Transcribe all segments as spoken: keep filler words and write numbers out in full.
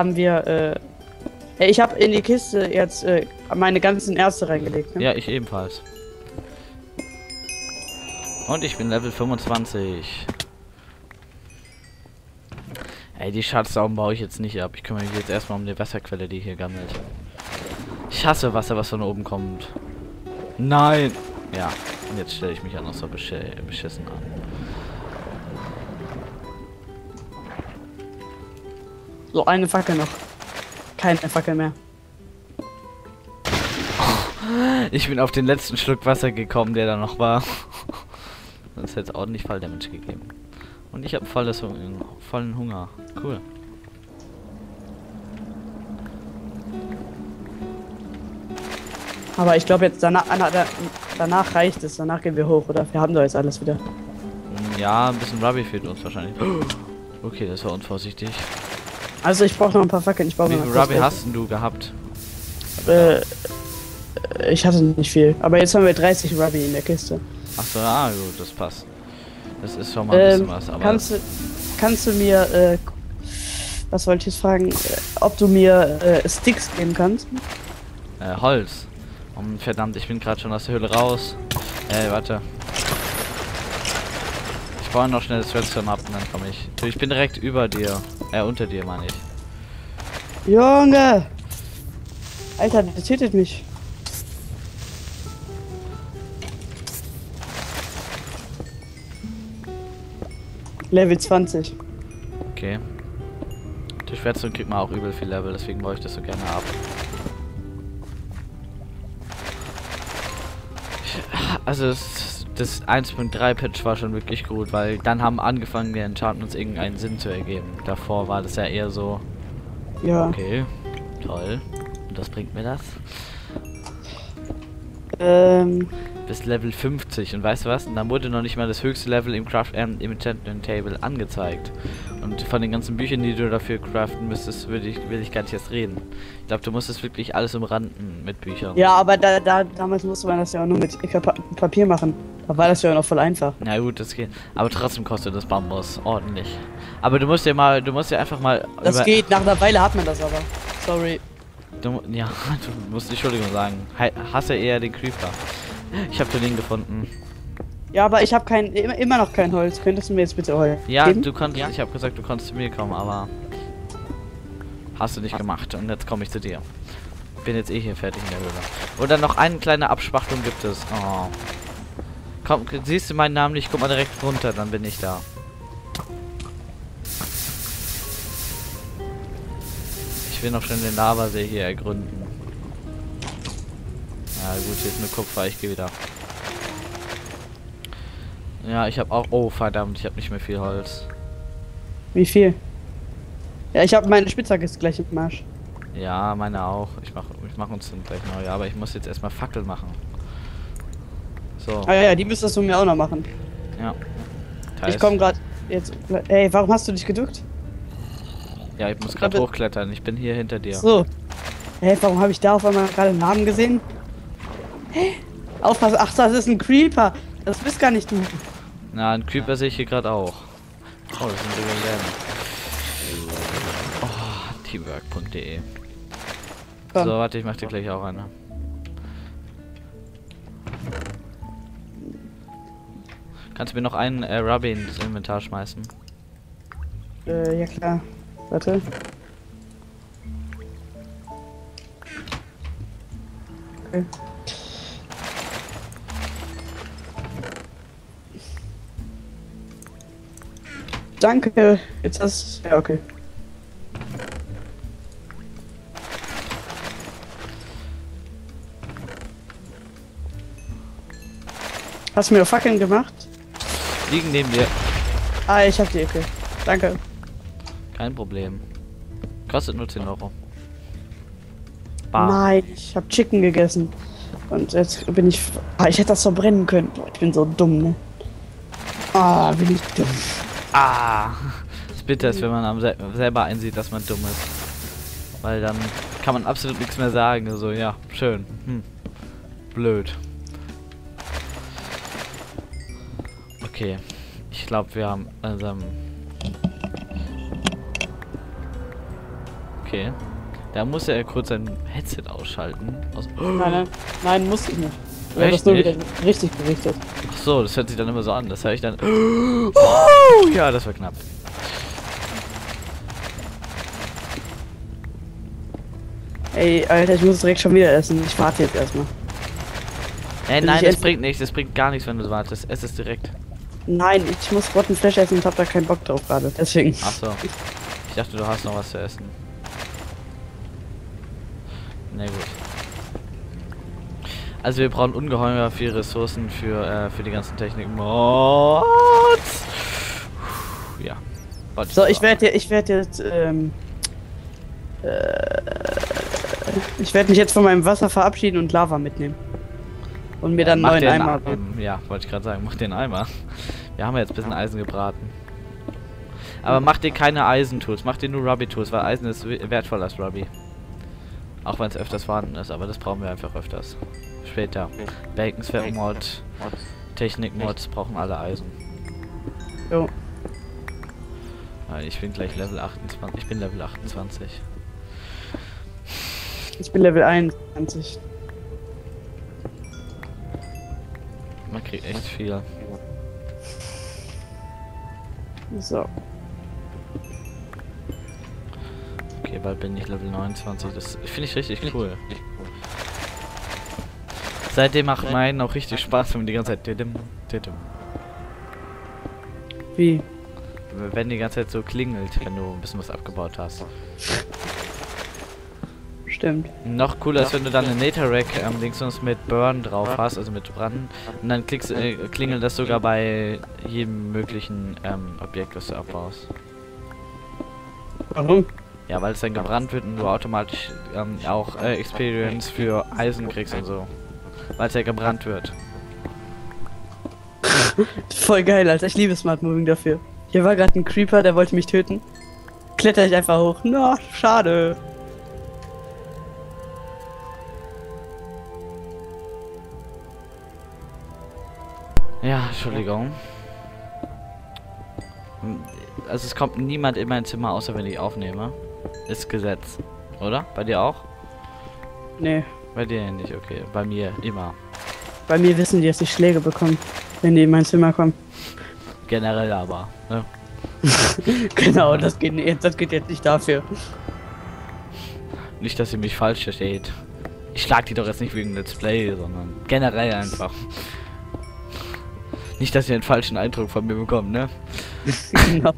haben wir, äh, ja, ich habe in die Kiste jetzt äh, meine ganzen Ärzte reingelegt. Ne? Ja, ich ebenfalls. Und ich bin Level fünfundzwanzig. Ey, die Schatzsaugen baue ich jetzt nicht ab. Ich kümmere mich jetzt erstmal um die Wasserquelle, die hier gammelt. Ich hasse Wasser, was von oben kommt. Nein! Ja, und jetzt stelle ich mich auch noch so besch beschissen an. So, eine Fackel noch. Keine Fackel mehr. Ich bin auf den letzten Schluck Wasser gekommen, der da noch war. Sonst hätte es ordentlich Falldamage gegeben. Und ich habe volles Hung vollen Hunger. Cool. Aber ich glaube jetzt danach, danach reicht es. Danach gehen wir hoch, oder? Wir haben doch jetzt alles wieder. Ja, ein bisschen Rubby fehlt uns wahrscheinlich. Okay, das war unvorsichtig. Also ich brauche noch ein paar Fackeln. Ich brauche Wie noch viel Rubby hast denn du gehabt? Äh, ich hatte nicht viel. Aber jetzt haben wir dreißig Rubby in der Kiste. Achso, ah gut, das passt. Das ist schon mal ein bisschen ähm, was, aber... Kannst du, kannst du mir, äh, was wollte ich jetzt fragen, äh, ob du mir äh, Sticks geben kannst? Äh, Holz. Oh, verdammt, ich bin gerade schon aus der Höhle raus. Ey, warte. Ich baue noch schnell das Redstone ab und dann komme ich. Du, ich bin direkt über dir. Äh, unter dir, meine ich. Junge! Alter, der tötet mich. Level zwanzig. Okay. Durch Redstone kriegt man auch übel viel Level, deswegen baue ich das so gerne ab. Also das, das eins Punkt drei Patch war schon wirklich gut, weil dann haben angefangen, die Enchantments irgendeinen Sinn zu ergeben. Davor war das ja eher so... Ja. Okay, toll. Und was bringt mir das? Ähm... Bis Level fünfzig und weißt du was? Und dann wurde noch nicht mal das höchste Level im Craft ähm, im Enchantment Table angezeigt. Und von den ganzen Büchern, die du dafür craften müsstest, würde ich, will ich gar nicht erst reden. Ich glaube, du musstest wirklich alles umranden mit Büchern. Ja, aber da, da damals musste man das ja auch nur mit Papier machen. Da war das ja noch voll einfach. Na gut, das geht. Aber trotzdem kostet das Bambus ordentlich. Aber du musst ja mal, du musst ja einfach mal. Das geht, nach einer Weile hat man das aber. Sorry. Du, ja, du musst Entschuldigung sagen. Hasse eher den Creeper. Ich habe den gefunden. Ja, aber ich habe kein, immer, immer noch kein Holz. Könntest du mir jetzt bitte Holz Ja, geben? du konntest. Ja. Ich habe gesagt, du konntest zu mir kommen, aber hast du nicht gemacht. Und jetzt komme ich zu dir. Bin jetzt eh hier fertig in der Höhle. Oder noch eine kleine Abspachtung gibt es. Oh. Komm, siehst du meinen Namen nicht? Guck mal direkt runter, dann bin ich da. Ich will noch schnell den Lavasee hier ergründen. Ja gut, hier ist nur Kupfer, ich gehe wieder. Ja, ich habe auch... Oh, verdammt, ich habe nicht mehr viel Holz. Wie viel? Ja, ich habe meine Spitzhacke ist gleich im Marsch. Ja, meine auch. Ich mach, ich mach uns dann gleich neu. Aber ich muss jetzt erstmal Fackel machen. So. Ah ja, die müsstest du mir auch noch machen. Ja. Ich komme gerade jetzt... Ey, warum hast du dich geduckt? Ja, ich muss gerade hochklettern. Ich bin hier hinter dir. So. Hey, warum habe ich da auf einmal gerade einen Namen gesehen? Hä? Aufpassen. Ach, das ist ein Creeper. Das bist gar nicht du. Na, ein Creeper sehe ich hier gerade auch. Oh, das sind Regeln. Oh, teamwork punkt de. So, warte, ich mach dir gleich auch eine. Kannst du mir noch einen äh, Rubby ins Inventar schmeißen? Äh, ja klar. Warte. Okay. Danke. Jetzt hast du... Ja, okay. Hast du mir Fackeln gemacht? Liegen neben dir. Ah, ich hab die, okay. Danke. Kein Problem. Kostet nur zehn Euro. Bam. Nein, ich hab Chicken gegessen. Und jetzt bin ich... Ah, ich hätte das verbrennen können. Boah, ich bin so dumm, ne? Ah, bin ich dumm. Ah. Das Bitter ist, wenn man am sel selber einsieht, dass man dumm ist. Weil dann kann man absolut nichts mehr sagen. So, also, ja, schön. Hm. Blöd. Okay. Ich glaube, wir haben... Also, Okay. Da muss er kurz sein Headset ausschalten. Aus Nein, nein, nein, muss ich nicht. Ich hab Echt das nur nicht? wieder richtig gerichtet. Ach so, das hört sich dann immer so an. Das höre ich dann. Oh, ja, das war knapp. Ey, Alter, ich muss direkt schon wieder essen. Ich warte jetzt erstmal. Äh, Will nein, ich das essen? bringt nichts. Das bringt gar nichts, wenn du wartest. Es ist direkt. Nein, ich muss Rotten Fleisch essen und hab da keinen Bock drauf gerade. Deswegen. Ach so. Ich dachte, du hast noch was zu essen. Na gut. Also wir brauchen ungeheuer viel Ressourcen für äh, für die ganzen Techniken. Mods. Ja. Wollte So, nur ich sagen. werde ich werde jetzt ähm, äh, ich werde mich jetzt von meinem Wasser verabschieden und Lava mitnehmen. Und mir Ja, dann mach einen neuen den Eimer A- bauen. ähm, Ja, wollte ich gerade sagen, mach den Eimer. Wir haben ja jetzt ein bisschen Eisen gebraten. Aber mach dir keine Eisentools, mach dir nur Ruby-Tools, weil Eisen ist we- wertvoller als Ruby. Auch wenn es öfters vorhanden ist, aber das brauchen wir einfach öfters. Später. Bacon-Mod, Technik-Mods brauchen alle Eisen. Jo. Ja, ich bin gleich Level achtundzwanzig. Ich bin Level achtundzwanzig. Ich bin Level einundzwanzig. Man kriegt echt viel. So. Okay, bald bin ich Level neunundzwanzig. Das finde ich richtig cool. Seitdem macht meinen auch richtig Spaß, wenn man die ganze Zeit tidim, tidim. Wie? Wenn die ganze Zeit so klingelt, wenn du ein bisschen was abgebaut hast. Stimmt. Noch cooler ist, wenn du dann eine Netherrack ähm, links und mit Burn drauf hast, also mit Brand. Und dann klickst, äh, klingelt das sogar bei jedem möglichen ähm, Objekt, was du abbaust. Warum? Ja, weil es dann gebrannt wird und du automatisch ähm, auch äh, Experience für Eisen kriegst und so. Weil es ja gebrannt wird. Voll geil, Alter. Ich liebe Smart Moving dafür. Hier war gerade ein Creeper, der wollte mich töten. Kletter ich einfach hoch. Na, schade. Ja, Entschuldigung. Also es kommt niemand in mein Zimmer, außer wenn ich aufnehme. Ist Gesetz. Oder? Bei dir auch? Nee. Bei dir nicht, okay. Bei mir immer. Bei mir wissen die, dass ich Schläge bekomme, wenn die in mein Zimmer kommen. Generell aber. Ne? Genau, das geht, nicht, das geht jetzt nicht dafür. Nicht, dass ihr mich falsch versteht. Ich schlag die doch jetzt nicht wegen Let's Play, sondern generell einfach. Nicht, dass ihr einen falschen Eindruck von mir bekommt, ne? Genau.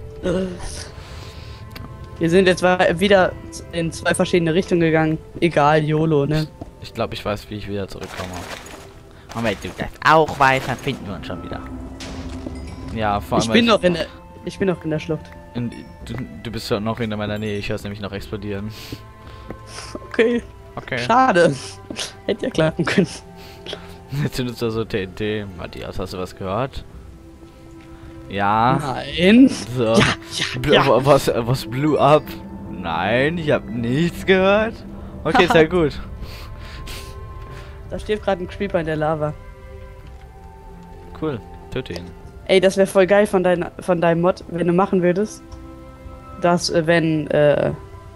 Wir sind jetzt wieder in zwei verschiedene Richtungen gegangen. Egal, YOLO, ne? Ich glaube, ich weiß, wie ich wieder zurückkomme. Moment, du das auch weiß, dann finden wir uns schon wieder. Ja, vor allem. Ich bin noch in der. Ich bin noch in der Schlucht. In, du, du bist ja noch in meiner Nähe, ich höre es nämlich noch explodieren. Okay. Okay. Schade. Hätte ja klappen können. Jetzt sind es da so T N T. Matthias, hast du was gehört? Ja. Nein. So. Ja, Bl- ja, ja. Was, was blew up? Nein, ich habe nichts gehört. Okay, sehr gut. Da steht gerade ein Creeper in der Lava. Cool. Töte ihn. Ey, das wäre voll geil von, dein, von deinem Mod, wenn du machen würdest, dass äh, wenn äh,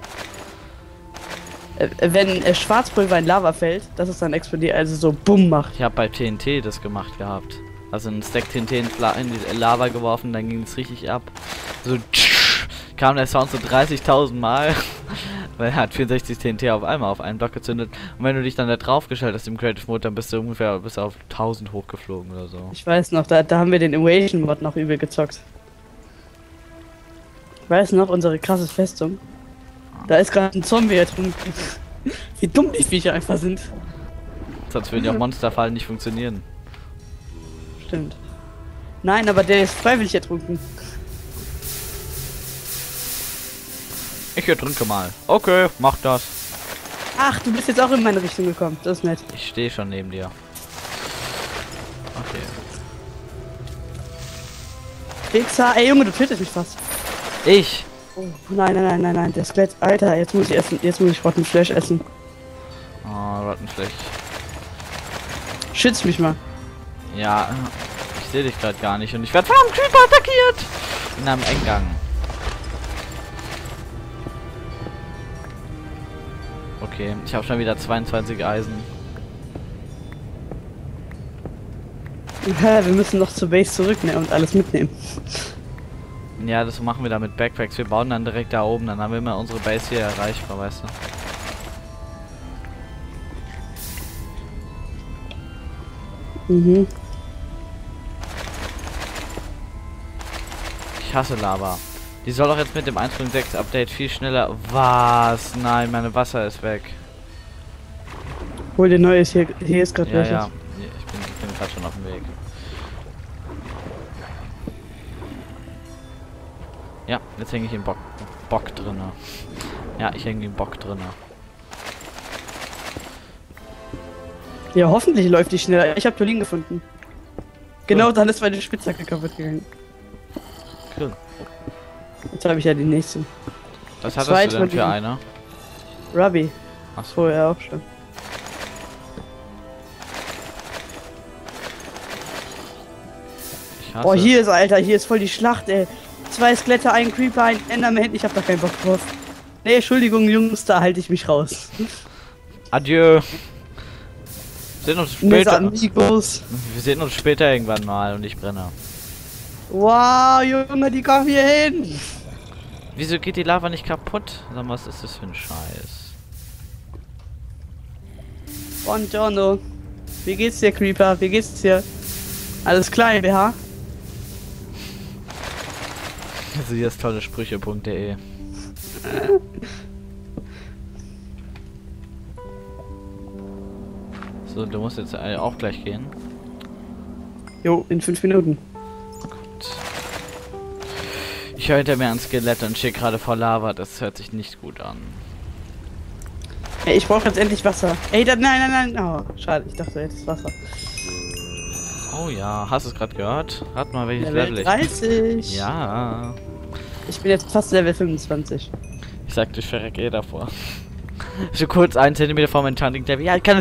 äh, wenn äh, Schwarzpulver in Lava fällt, dass es dann explodiert, also so bumm macht. Ich habe bei T N T das gemacht gehabt. Also ein Stack T N T in, Fla in die Lava geworfen, dann ging es richtig ab. So kam der Sound so dreißigtausend Mal. Weil er hat vierundsechzig T N T auf einmal auf einen Block gezündet. Und wenn du dich dann da drauf gestellt hast im Creative Mode, dann bist du ungefähr bis auf tausend hochgeflogen oder so. Ich weiß noch, da, da haben wir den Invasion Mod noch übel gezockt. Ich weiß noch, unsere krasse Festung. Da ist gerade ein Zombie ertrunken. Wie dumm die Viecher einfach sind. Sonst würden ja auch Monsterfallen nicht funktionieren. Stimmt. Nein, aber der ist freiwillig ertrunken. Ich ertrinke mal. Okay, mach das. Ach, du bist jetzt auch in meine Richtung gekommen. Das ist nett. Ich stehe schon neben dir. Okay. Fixer, ey Junge, du tötest mich fast. Ich? Oh, nein, nein, nein, nein, nein, der Skelett. Alter, jetzt muss ich essen. Jetzt muss ich Rotten Fleisch essen. Oh, Rottenfleck. Schütz mich mal. Ja, ich sehe dich gerade gar nicht und ich werde vom Creeper attackiert. In einem Eingang. Okay, ich habe schon wieder zweiundzwanzig Eisen. Ja, wir müssen noch zur Base zurück, ne, und alles mitnehmen. Ja, das machen wir dann mit Backpacks. Wir bauen dann direkt da oben, dann haben wir immer unsere Base hier erreichbar, weißt du? Mhm. Ich hasse Lava. Die soll auch jetzt mit dem eins Punkt sechs Update viel schneller... Was? Nein, meine Wasser ist weg. Hol dir neues, hier, hier ist gerade Ja, welches. ja. Ich bin, ich bin gerade schon auf dem Weg. Ja, jetzt hänge ich im Bock, Bock drinne. Ja, ich hänge im Bock drinne. Ja, hoffentlich läuft die schneller. Ich habe Tolin gefunden. Genau, Cool. dann ist meine Spitzhacke kaputt gegangen. Cool. Jetzt habe ich ja die nächste. Was hattest Zwei du denn für Tolin. eine? Ruby. Achso. Vorher auch schon. Ich hasse. Boah, hier ist, Alter, hier ist voll die Schlacht, ey. Zwei Skelette, ein Creeper, ein Enderman. Ich hab da keinen Bock drauf. Nee, Entschuldigung, Jungs, da halte ich mich raus. Adieu. Wir sehen uns Mes später. amigos. Wir sehen uns später irgendwann mal und ich brenne. Wow, Junge, die kommen hier hin. Wieso geht die Lava nicht kaputt? Sag mal, was ist das für ein Scheiß? Buongiorno. Wie geht's dir, Creeper? Wie geht's dir? Alles klar, B H? Also hier ist tolle Sprüche.de. So, du musst jetzt äh, auch gleich gehen. Jo, in fünf Minuten. Gut. Ich höre hinter mir ein Skelett und stehe gerade vor Lava. Das hört sich nicht gut an. Ey, ich brauche jetzt endlich Wasser. Ey, da, nein, nein, nein. Oh, schade, ich dachte jetzt Wasser. Oh ja, hast du es gerade gehört? Rat mal, welches Level Level ich dreißig. Ja. Ich bin jetzt fast Level fünfundzwanzig. Ich sagte, ich verrecke eh davor. So kurz einen Zentimeter vor meinem Tanting Level. Ja, ich kann es.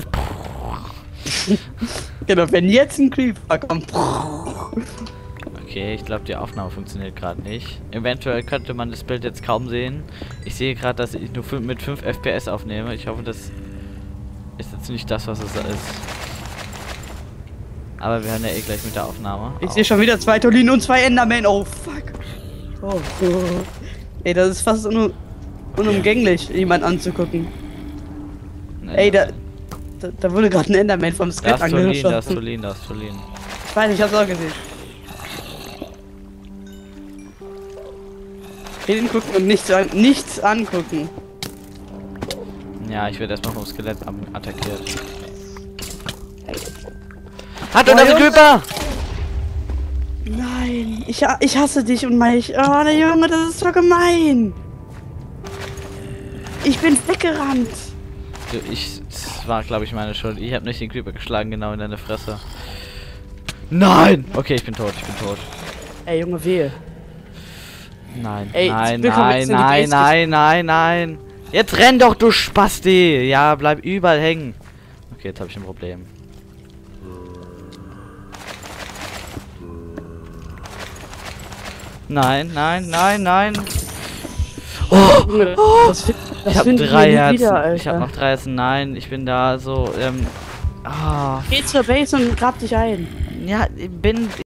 Genau, wenn jetzt ein Creeper kommt. Okay, ich glaube, die Aufnahme funktioniert gerade nicht. Eventuell könnte man das Bild jetzt kaum sehen. Ich sehe gerade, dass ich nur fünf, mit fünf F P S aufnehme. Ich hoffe, das ist jetzt nicht das, was es ist. Aber wir hören ja eh gleich mit der Aufnahme. Ich sehe schon wieder zwei Tolinen und zwei Endermen. Oh, fuck. Oh, oh. Ey, das ist fast un unumgänglich, jemand anzugucken. Ey, da, da, da wurde gerade ein Enderman vom Da Skelett ist Tolin, da ist angeschossen. Tolin, da ist Tolin. Ich weiß, ich hab's auch gesehen. Hingucken und nichts, an nichts angucken. Ja, ich werde erstmal vom Skelett attackiert. Hat Boah, er das Junge. Creeper? Nein, ich, ha- ich hasse dich und mich. Oh, der Junge, das ist so gemein. Ich bin weggerannt. Du, ich, das war, glaube ich, meine Schuld. Ich habe nicht den Creeper geschlagen, genau in deine Fresse. Nein! Okay, ich bin tot, ich bin tot. Ey, Junge, wehe. Nein, Ey, nein, willkommen nein, jetzt in die nein, Base nein, nein, nein. Jetzt renn doch, du Spasti! Ja, bleib überall hängen. Okay, jetzt habe ich ein Problem. Nein, nein, nein, nein. Junge, das, find- das Ich habe finden wir drei nie Herzen. wieder, Alter. Ich habe noch drei Herzen. Nein, ich bin da so. Ähm, ah, Geh zur Base und grab dich ein. ja, ich bin.